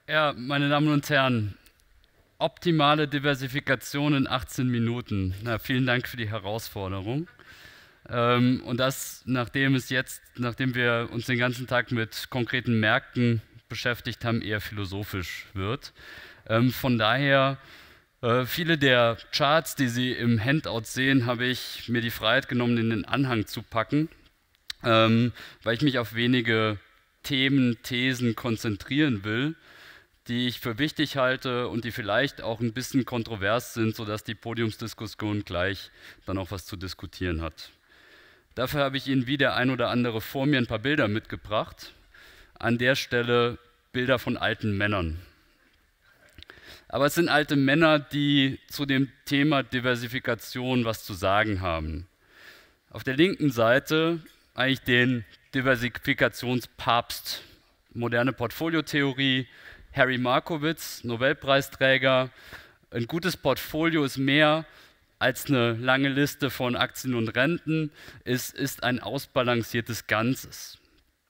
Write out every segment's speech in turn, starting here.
Ja, meine Damen und Herren, optimale Diversifikation in 18 Minuten. Na, vielen Dank für die Herausforderung. Und das, nachdem wir uns den ganzen Tag mit konkreten Märkten beschäftigt haben, eher philosophisch wird. Von daher, viele der Charts, die Sie im Handout sehen, habe ich mir die Freiheit genommen, in den Anhang zu packen, weil ich mich auf wenige Themen, Thesen konzentrieren will, die ich für wichtig halte und die vielleicht auch ein bisschen kontrovers sind, sodass die Podiumsdiskussion gleich dann auch was zu diskutieren hat. Dafür habe ich Ihnen wie der ein oder andere vor mir ein paar Bilder mitgebracht. An der Stelle Bilder von alten Männern. Aber es sind alte Männer, die zu dem Thema Diversifikation was zu sagen haben. Auf der linken Seite eigentlich den Diversifikationspapst, moderne Portfoliotheorie, Harry Markowitz, Nobelpreisträger. Ein gutes Portfolio ist mehr als eine lange Liste von Aktien und Renten. Es ist ein ausbalanciertes Ganzes.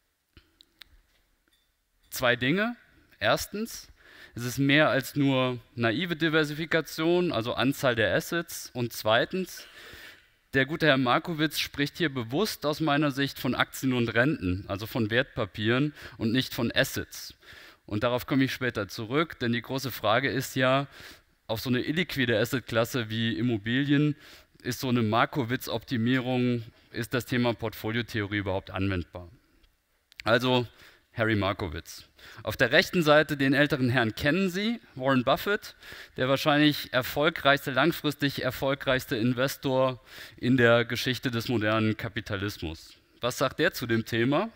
Zwei Dinge. Erstens, es ist mehr als nur naive Diversifikation, also Anzahl der Assets. Und zweitens, der gute Herr Markowitz spricht hier bewusst aus meiner Sicht von Aktien und Renten, also von Wertpapieren und nicht von Assets. Und darauf komme ich später zurück, denn die große Frage ist ja, auf so eine illiquide Assetklasse wie Immobilien ist so eine Markowitz-Optimierung, ist das Thema Portfoliotheorie überhaupt anwendbar? Also Harry Markowitz. Auf der rechten Seite den älteren Herrn kennen Sie, Warren Buffett, der wahrscheinlich langfristig erfolgreichste Investor in der Geschichte des modernen Kapitalismus. Was sagt der zu dem Thema?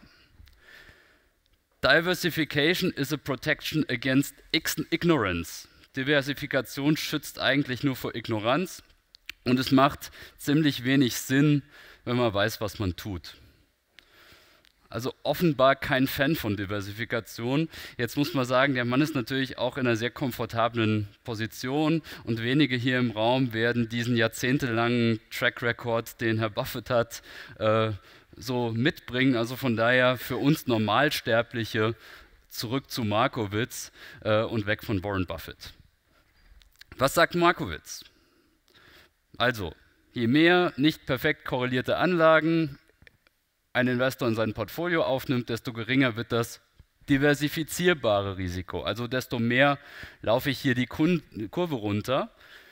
Diversification is a protection against ignorance. Diversifikation schützt eigentlich nur vor Ignoranz und es macht ziemlich wenig Sinn, wenn man weiß, was man tut. Also offenbar kein Fan von Diversifikation. Jetzt muss man sagen, der Mann ist natürlich auch in einer sehr komfortablen Position und wenige hier im Raum werden diesen jahrzehntelangen Track Record, den Herr Buffett hat, so mitbringen. Also von daher für uns Normalsterbliche zurück zu Markowitz und weg von Warren Buffett. Was sagt Markowitz? Also, je mehr nicht perfekt korrelierte Anlagen ein Investor in sein Portfolio aufnimmt, desto geringer wird das diversifizierbare Risiko. Also desto mehr laufe ich hier die Kurve runter.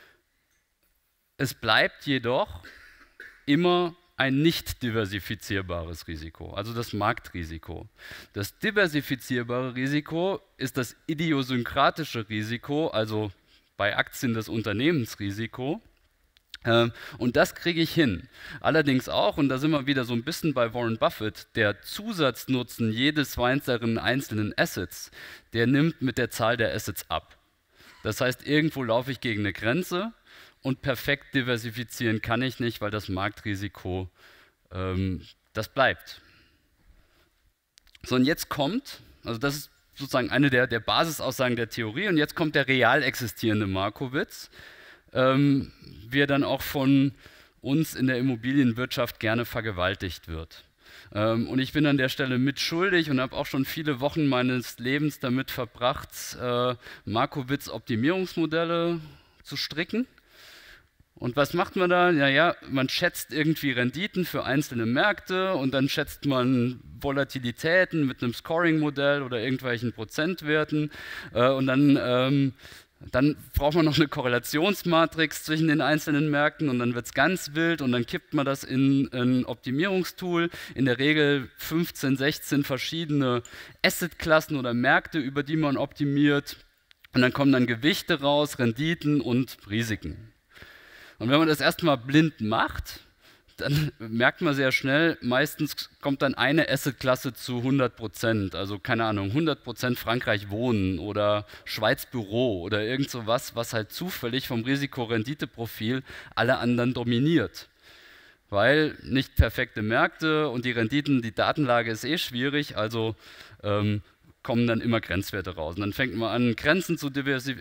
Es bleibt jedoch immer ein nicht diversifizierbares Risiko, also das Marktrisiko. Das diversifizierbare Risiko ist das idiosynkratische Risiko, also bei Aktien das Unternehmensrisiko. Und das kriege ich hin. Allerdings auch, und da sind wir wieder so ein bisschen bei Warren Buffett, der Zusatznutzen jedes einzelnen Assets, der nimmt mit der Zahl der Assets ab. Das heißt, irgendwo laufe ich gegen eine Grenze und perfekt diversifizieren kann ich nicht, weil das Marktrisiko, das bleibt. So, und jetzt kommt, also das ist sozusagen eine der Basisaussagen der Theorie, und jetzt kommt der real existierende Markowitz, wie er dann auch von uns in der Immobilienwirtschaft gerne vergewaltigt wird. Und ich bin an der Stelle mitschuldig und habe auch schon viele Wochen meines Lebens damit verbracht, Markowitz-Optimierungsmodelle zu stricken. Und was macht man da? Naja, man schätzt irgendwie Renditen für einzelne Märkte und dann schätzt man Volatilitäten mit einem Scoring-Modell oder irgendwelchen Prozentwerten und dann braucht man noch eine Korrelationsmatrix zwischen den einzelnen Märkten und dann wird es ganz wild und dann kippt man das in ein Optimierungstool. In der Regel 15, 16 verschiedene Assetklassen oder Märkte, über die man optimiert. Und dann kommen dann Gewichte raus, Renditen und Risiken. Und wenn man das erstmal blind macht, dann merkt man sehr schnell, meistens kommt dann eine Assetklasse zu 100%, also keine Ahnung, 100% Frankreich Wohnen oder Schweiz Büro oder irgend sowas, was halt zufällig vom Risiko-Rendite-Profil alle anderen dominiert. Weil nicht perfekte Märkte und die Renditen, die Datenlage ist schwierig, also kommen dann immer Grenzwerte raus. Und dann fängt man an, Grenzen zu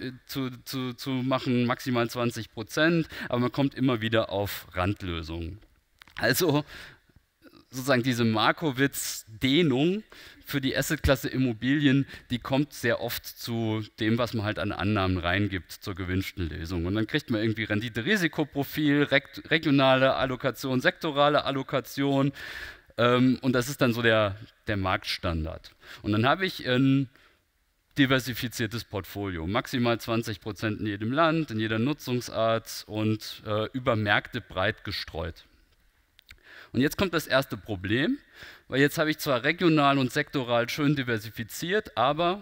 machen, maximal 20%, aber man kommt immer wieder auf Randlösungen. Also sozusagen diese Markowitz-Dehnung für die Assetklasse Immobilien, die kommt sehr oft zu dem, was man halt an Annahmen reingibt zur gewünschten Lösung. Und dann kriegt man irgendwie Rendite-Risikoprofil, regionale Allokation, sektorale Allokation und das ist dann so der Marktstandard. Und dann habe ich ein diversifiziertes Portfolio, maximal 20% in jedem Land, in jeder Nutzungsart und über Märkte breit gestreut. Und jetzt kommt das erste Problem, weil jetzt habe ich zwar regional und sektoral schön diversifiziert, aber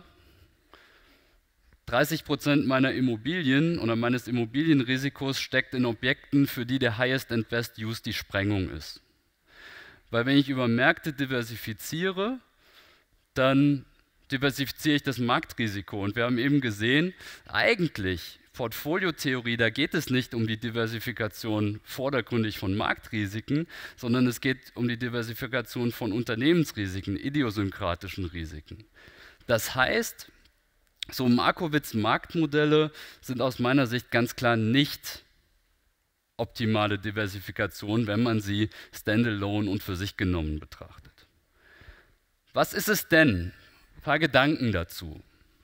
30% meiner Immobilien oder meines Immobilienrisikos steckt in Objekten, für die der Highest and Best Use die Sprengung ist. Weil wenn ich über Märkte diversifiziere, dann diversifiziere ich das Marktrisiko. Und wir haben eben gesehen, eigentlich Portfoliotheorie, da geht es nicht um die Diversifikation vordergründig von Marktrisiken, sondern es geht um die Diversifikation von Unternehmensrisiken, idiosynkratischen Risiken. Das heißt, so Markowitz-Marktmodelle sind aus meiner Sicht ganz klar nicht optimale Diversifikation, wenn man sie standalone und für sich genommen betrachtet. Was ist es denn? Ein paar Gedanken dazu.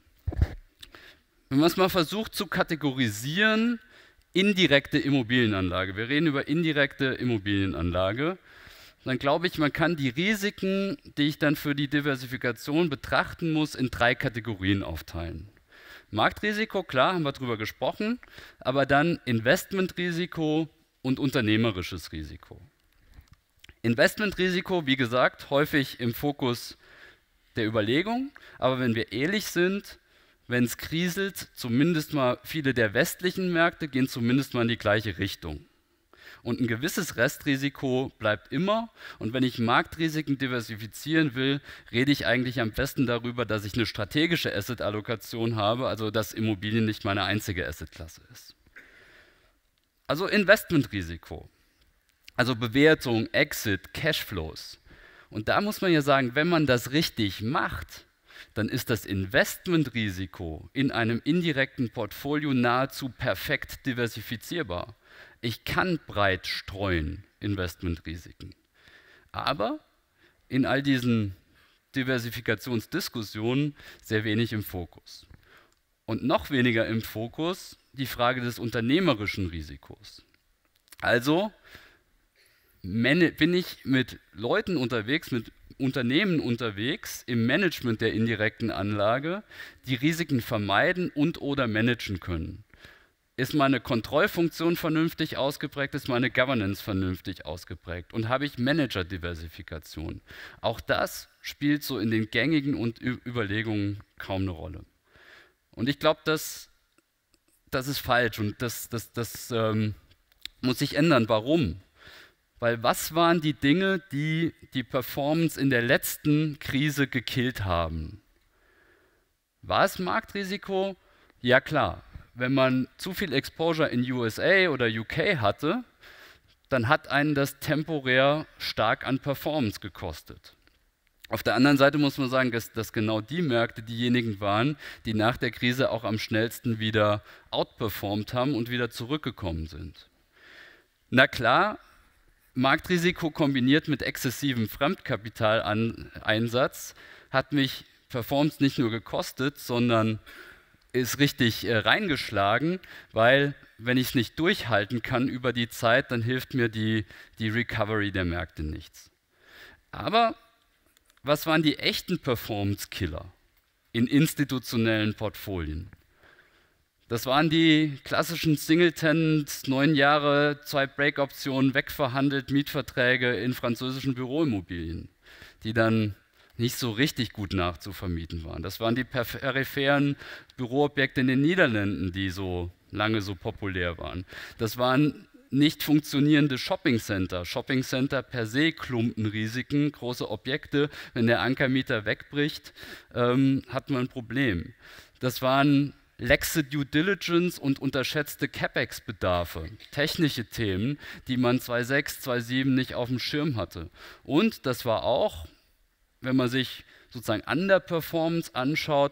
Wenn man es mal versucht zu kategorisieren, indirekte Immobilienanlage, wir reden über indirekte Immobilienanlage, dann glaube ich, man kann die Risiken, die ich dann für die Diversifikation betrachten muss, in 3 Kategorien aufteilen. Marktrisiko, klar, haben wir drüber gesprochen, aber dann Investmentrisiko und unternehmerisches Risiko. Investmentrisiko, wie gesagt, häufig im Fokus der Überlegung, aber wenn wir ehrlich sind, wenn es kriselt, zumindest mal viele der westlichen Märkte gehen zumindest mal in die gleiche Richtung. Und ein gewisses Restrisiko bleibt immer. Und wenn ich Marktrisiken diversifizieren will, rede ich eigentlich am besten darüber, dass ich eine strategische Asset-Allokation habe, also dass Immobilien nicht meine einzige Assetklasse ist. Also Investmentrisiko, also Bewertung, Exit, Cashflows. Und da muss man ja sagen, wenn man das richtig macht, dann ist das Investmentrisiko in einem indirekten Portfolio nahezu perfekt diversifizierbar. Ich kann breit streuen Investmentrisiken. Aber in all diesen Diversifikationsdiskussionen sehr wenig im Fokus. Und noch weniger im Fokus die Frage des unternehmerischen Risikos. Also bin ich mit Leuten unterwegs, mit Unternehmen unterwegs im Management der indirekten Anlage, die Risiken vermeiden und/oder managen können. Ist meine Kontrollfunktion vernünftig ausgeprägt, ist meine Governance vernünftig ausgeprägt und habe ich Manager-Diversifikation. Auch das spielt so in den gängigen Überlegungen kaum eine Rolle. Und ich glaube, das ist falsch und das muss sich ändern. Warum? Weil was waren die Dinge, die die Performance in der letzten Krise gekillt haben? War es Marktrisiko? Ja klar. Wenn man zu viel Exposure in USA oder UK hatte, dann hat einen das temporär stark an Performance gekostet. Auf der anderen Seite muss man sagen, dass genau die Märkte diejenigen waren, die nach der Krise auch am schnellsten wieder outperformt haben und wieder zurückgekommen sind. Na klar, Marktrisiko kombiniert mit exzessivem Fremdkapitaleinsatz hat mich Performance nicht nur gekostet, sondern ist richtig reingeschlagen, weil wenn ich es nicht durchhalten kann über die Zeit, dann hilft mir die Recovery der Märkte nichts. Aber was waren die echten Performance-Killer in institutionellen Portfolien? Das waren die klassischen Single-Tenant, 9 Jahre, 2 Break-Optionen, wegverhandelt, Mietverträge in französischen Büroimmobilien, die dann nicht so richtig gut nachzuvermieten waren. Das waren die peripheren Büroobjekte in den Niederlanden, die so lange so populär waren. Das waren nicht funktionierende Shoppingcenter. Shoppingcenter per se Klumpenrisiken, große Objekte. Wenn der Ankermieter wegbricht, hat man ein Problem. Das waren laxe Due Diligence und unterschätzte CapEx-Bedarfe, technische Themen, die man 2006, 2007 nicht auf dem Schirm hatte. Und das war auch, wenn man sich sozusagen Underperformance anschaut,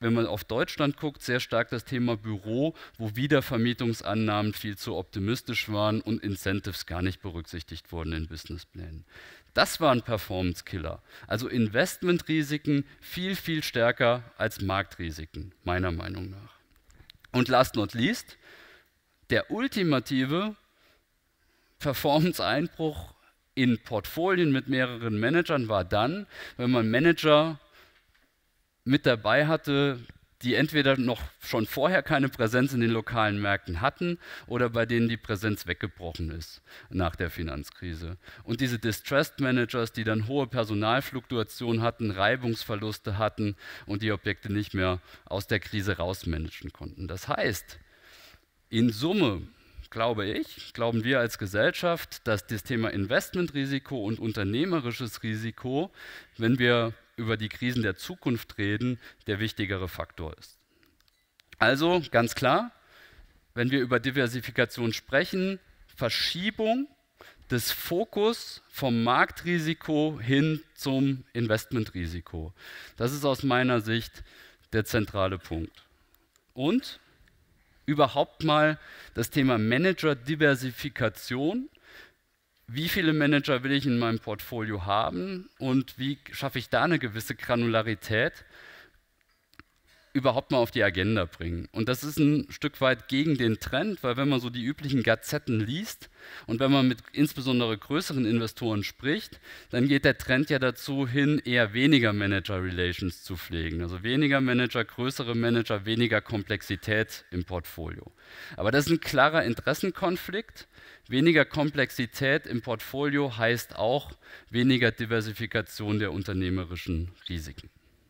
wenn man auf Deutschland guckt, sehr stark das Thema Büro, wo Wiedervermietungsannahmen viel zu optimistisch waren und Incentives gar nicht berücksichtigt wurden in Businessplänen. Das war ein Performance-Killer. Also Investmentrisiken viel, viel stärker als Marktrisiken, meiner Meinung nach. Und last not least, der ultimative Performance-Einbruch in Portfolien mit mehreren Managern war dann, wenn man Manager mit dabei hatte, die entweder noch schon vorher keine Präsenz in den lokalen Märkten hatten oder bei denen die Präsenz weggebrochen ist nach der Finanzkrise. Und diese Distressed Managers, die dann hohe Personalfluktuation hatten, Reibungsverluste hatten und die Objekte nicht mehr aus der Krise rausmanagen konnten. Das heißt, in Summe glauben wir als Gesellschaft, dass das Thema Investmentrisiko und unternehmerisches Risiko, wenn wir über die Krisen der Zukunft reden, der wichtigere Faktor ist. Also ganz klar, wenn wir über Diversifikation sprechen, Verschiebung des Fokus vom Marktrisiko hin zum Investmentrisiko. Das ist aus meiner Sicht der zentrale Punkt. Und überhaupt mal das Thema Manager-Diversifikation. Wie viele Manager will ich in meinem Portfolio haben und wie schaffe ich da eine gewisse Granularität, überhaupt mal auf die Agenda bringen. Und das ist ein Stück weit gegen den Trend, weil wenn man so die üblichen Gazetten liest und wenn man mit insbesondere größeren Investoren spricht, dann geht der Trend ja dazu hin, eher weniger Manager-Relations zu pflegen. Also weniger Manager, größere Manager, weniger Komplexität im Portfolio. Aber das ist ein klarer Interessenkonflikt. Weniger Komplexität im Portfolio heißt auch weniger Diversifikation der unternehmerischen Risiken.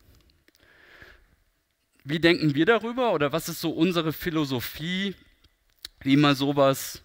Wie denken wir darüber oder was ist so unsere Philosophie, wie man sowas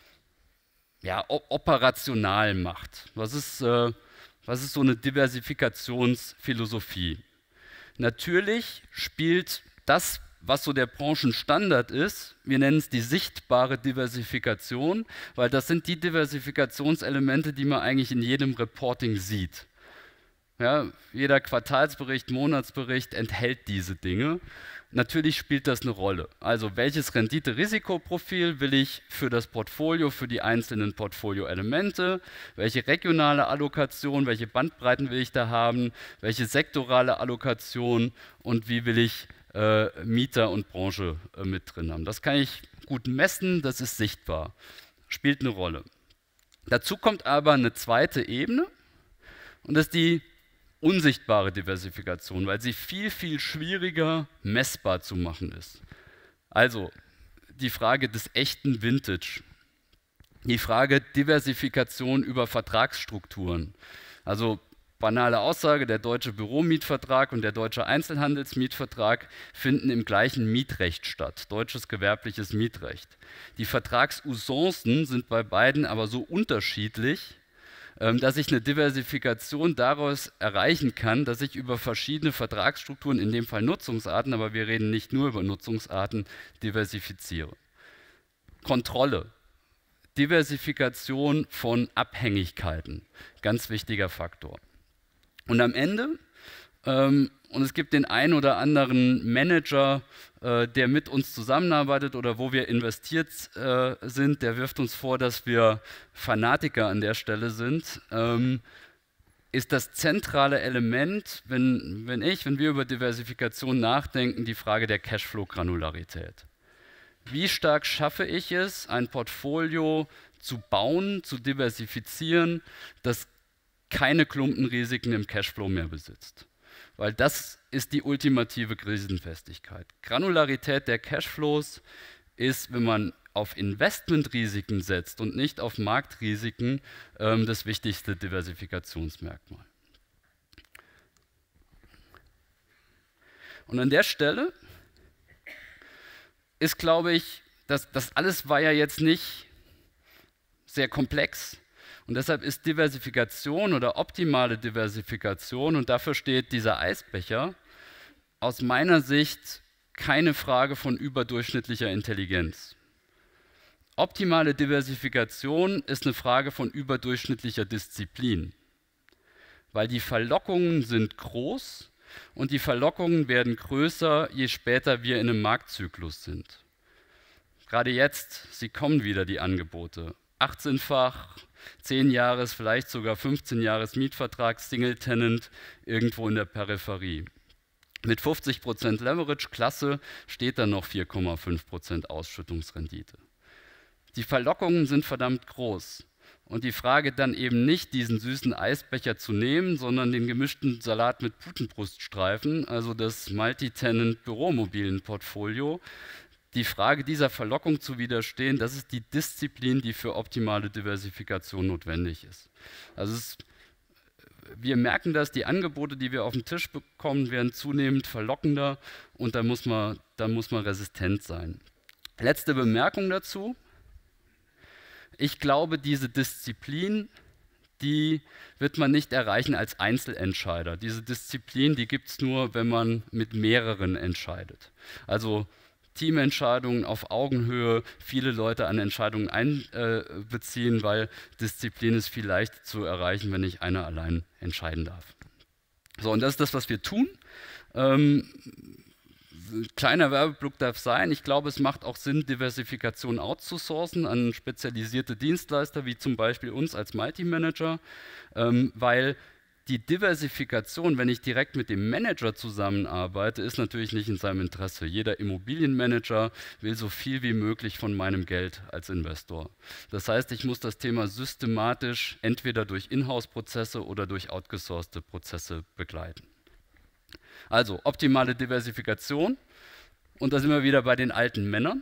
operational macht? Was ist so eine Diversifikationsphilosophie? Natürlich spielt das, was so der Branchenstandard ist, wir nennen es die sichtbare Diversifikation, weil das sind die Diversifikationselemente, die man eigentlich in jedem Reporting sieht. Ja, jeder Quartalsbericht, Monatsbericht enthält diese Dinge. Natürlich spielt das eine Rolle. Also welches Rendite-Risikoprofil will ich für das Portfolio, für die einzelnen Portfolioelemente, welche regionale Allokation, welche Bandbreiten will ich da haben, welche sektorale Allokation und wie will ich Mieter und Branche mit drin haben. Das kann ich gut messen, das ist sichtbar, spielt eine Rolle. Dazu kommt aber eine zweite Ebene und das ist die unsichtbare Diversifikation, weil sie viel, viel schwieriger messbar zu machen ist. Also die Frage des echten Vintage, die Frage Diversifikation über Vertragsstrukturen. Also banale Aussage, der deutsche Büromietvertrag und der deutsche Einzelhandelsmietvertrag finden im gleichen Mietrecht statt, deutsches gewerbliches Mietrecht. Die Vertragsusancen sind bei beiden aber so unterschiedlich, dass ich eine Diversifikation daraus erreichen kann, dass ich über verschiedene Vertragsstrukturen, in dem Fall Nutzungsarten, aber wir reden nicht nur über Nutzungsarten, diversifiziere. Kontrolle, Diversifikation von Abhängigkeiten, ganz wichtiger Faktor. Und am Ende, und es gibt den einen oder anderen Manager, der mit uns zusammenarbeitet oder wo wir investiert sind, der wirft uns vor, dass wir Fanatiker an der Stelle sind, ist das zentrale Element, wenn wir über Diversifikation nachdenken, die Frage der Cashflow-Granularität. Wie stark schaffe ich es, ein Portfolio zu bauen, zu diversifizieren, das keine Klumpenrisiken im Cashflow mehr besitzt? Weil das ist die ultimative Krisenfestigkeit. Granularität der Cashflows ist, wenn man auf Investmentrisiken setzt und nicht auf Marktrisiken, das wichtigste Diversifikationsmerkmal. Und an der Stelle ist, glaube ich, das alles war ja jetzt nicht sehr komplex. Und deshalb ist Diversifikation oder optimale Diversifikation, und dafür steht dieser Eisbecher, aus meiner Sicht keine Frage von überdurchschnittlicher Intelligenz. Optimale Diversifikation ist eine Frage von überdurchschnittlicher Disziplin, weil die Verlockungen sind groß, und die Verlockungen werden größer, je später wir in einem Marktzyklus sind. Gerade jetzt, sie kommen wieder, die Angebote. 18-fach, 10 Jahres, vielleicht sogar 15 Jahres Mietvertrag, Single Tenant, irgendwo in der Peripherie. Mit 50% Leverage, klasse, steht dann noch 4,5% Ausschüttungsrendite. Die Verlockungen sind verdammt groß. Und die Frage dann eben nicht, diesen süßen Eisbecher zu nehmen, sondern den gemischten Salat mit Putenbruststreifen, also das Multi-Tenant-Büromobilen-Portfolio. Die Frage dieser Verlockung zu widerstehen, das ist die Disziplin, die für optimale Diversifikation notwendig ist. Also wir merken das, die Angebote, die wir auf den Tisch bekommen, werden zunehmend verlockender und da muss man resistent sein. Letzte Bemerkung dazu. Ich glaube, diese Disziplin, die wird man nicht erreichen als Einzelentscheider. Diese Disziplin, die gibt es nur, wenn man mit mehreren entscheidet. Also Teamentscheidungen auf Augenhöhe, viele Leute an Entscheidungen einbeziehen, weil Disziplin ist viel leichter zu erreichen, wenn nicht einer allein entscheiden darf. So, und das ist das, was wir tun. Kleiner Werbeblock darf sein. Ich glaube, es macht auch Sinn, Diversifikation outzusourcen an spezialisierte Dienstleister, wie zum Beispiel uns als Multi-Manager, weil die Diversifikation, wenn ich direkt mit dem Manager zusammenarbeite, ist natürlich nicht in seinem Interesse. Jeder Immobilienmanager will so viel wie möglich von meinem Geld als Investor. Das heißt, ich muss das Thema systematisch entweder durch Inhouse-Prozesse oder durch outgesourcete Prozesse begleiten. Also optimale Diversifikation. Und da sind wir wieder bei den alten Männern.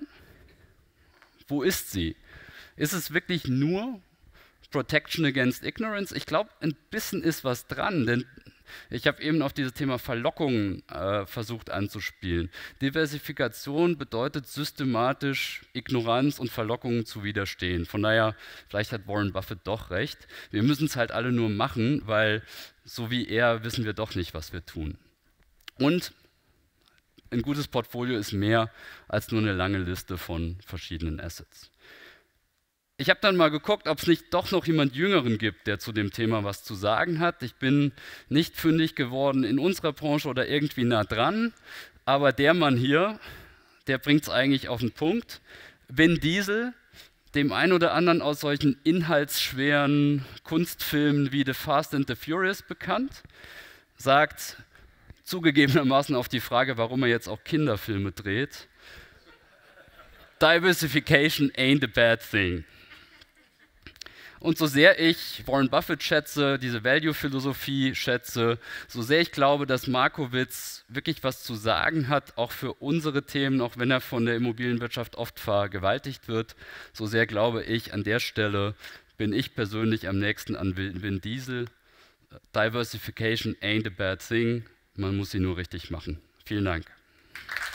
Wo ist sie? Ist es wirklich nur Protection against Ignorance? Ich glaube, ein bisschen ist was dran, denn ich habe eben auf dieses Thema Verlockungen versucht anzuspielen. Diversifikation bedeutet systematisch Ignoranz und Verlockungen zu widerstehen. Von daher, vielleicht hat Warren Buffett doch recht. Wir müssen es halt alle nur machen, weil so wie er wissen wir doch nicht, was wir tun. Und ein gutes Portfolio ist mehr als nur eine lange Liste von verschiedenen Assets. Ich habe dann mal geguckt, ob es nicht doch noch jemand Jüngeren gibt, der zu dem Thema was zu sagen hat. Ich bin nicht fündig geworden in unserer Branche oder irgendwie nah dran, aber der Mann hier, der bringt es eigentlich auf den Punkt. Vin Diesel, dem einen oder anderen aus solchen inhaltsschweren Kunstfilmen wie The Fast and the Furious bekannt, sagt zugegebenermaßen auf die Frage, warum er jetzt auch Kinderfilme dreht: Diversification ain't a bad thing. Und so sehr ich Warren Buffett schätze, diese Value-Philosophie schätze, so sehr ich glaube, dass Markowitz wirklich was zu sagen hat, auch für unsere Themen, auch wenn er von der Immobilienwirtschaft oft vergewaltigt wird, so sehr glaube ich, an der Stelle bin ich persönlich am nächsten an Vin Diesel. Diversification ain't a bad thing. Man muss sie nur richtig machen. Vielen Dank.